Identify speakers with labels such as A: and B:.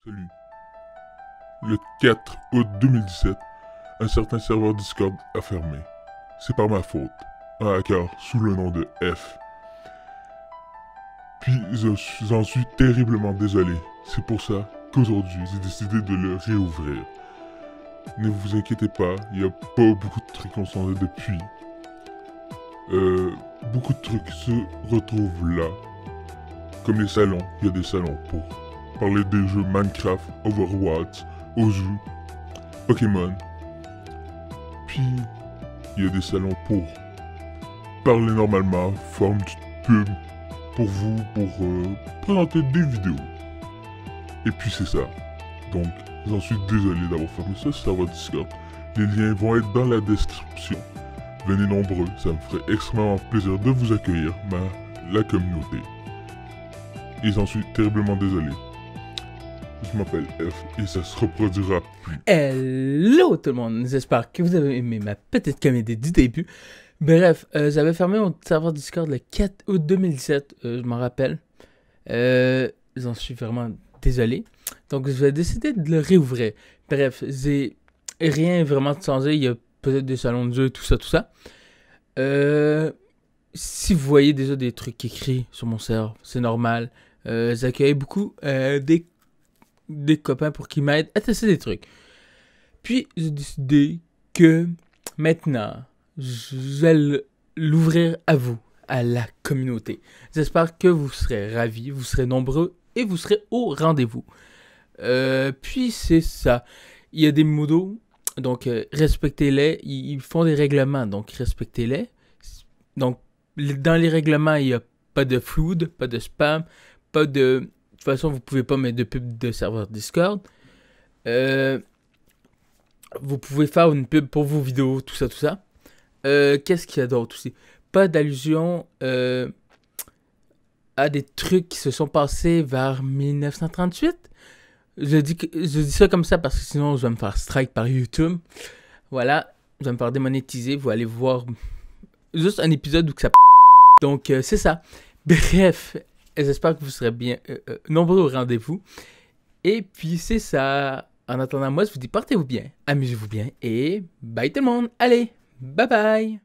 A: Salut. Le 4 août 2017, un certain serveur Discord a fermé. C'est par ma faute. Un hacker sous le nom de F. Puis j'en suis terriblement désolé. C'est pour ça qu'aujourd'hui j'ai décidé de le réouvrir. Ne vous inquiétez pas, il n'y a pas beaucoup de trucs qui ont changé depuis. Beaucoup de trucs se retrouvent là. Comme les salons, il y a des salons pour parler des jeux Minecraft, Overwatch, Ozu, Pokémon. Puis, il y a des salons pour parler normalement, faire une petite pub pour vous, pour présenter des vidéos. Et puis c'est ça. Donc, j'en suis désolé d'avoir fermé ce serveur Discord. Les liens vont être dans la description. Venez nombreux, ça me ferait extrêmement plaisir de vous accueillir, la communauté. Et j'en suis terriblement désolé. Je m'appelle F et ça se reproduira plus.
B: Hello tout le monde, j'espère que vous avez aimé ma petite comédie du début. Bref, j'avais fermé mon serveur Discord le 4 août 2017, je m'en rappelle. J'en suis vraiment désolé. Donc je vais décider de le réouvrir. Bref, j'ai rien vraiment de changé, il y a peut-être des salons de jeu, tout ça. Si vous voyez déjà des trucs écrits sur mon serveur, c'est normal. J'accueille beaucoup des copains pour qu'ils m'aident à tester des trucs. Puis, j'ai décidé que maintenant, je vais l'ouvrir à vous, à la communauté. J'espère que vous serez ravis, vous serez nombreux et vous serez au rendez-vous. Puis, c'est ça. Il y a des modos, donc respectez-les. Ils font des règlements, donc respectez-les. Donc, dans les règlements, il n'y a pas de flood, pas de spam, pas de... De toute façon, vous pouvez pas mettre de pub de serveur Discord. Vous pouvez faire une pub pour vos vidéos, tout ça. Qu'est-ce qu'il y a d'autre aussi? Pas d'allusion à des trucs qui se sont passés vers 1938. Je dis ça comme ça parce que sinon, je vais me faire strike par YouTube. Voilà, je vais me faire démonétiser. Vous allez voir juste un épisode où que ça... Donc, c'est ça. Bref... J'espère que vous serez bien nombreux au rendez-vous. Et puis c'est ça. En attendant, moi je vous dis portez-vous bien, amusez-vous bien et bye tout le monde. Allez, bye bye.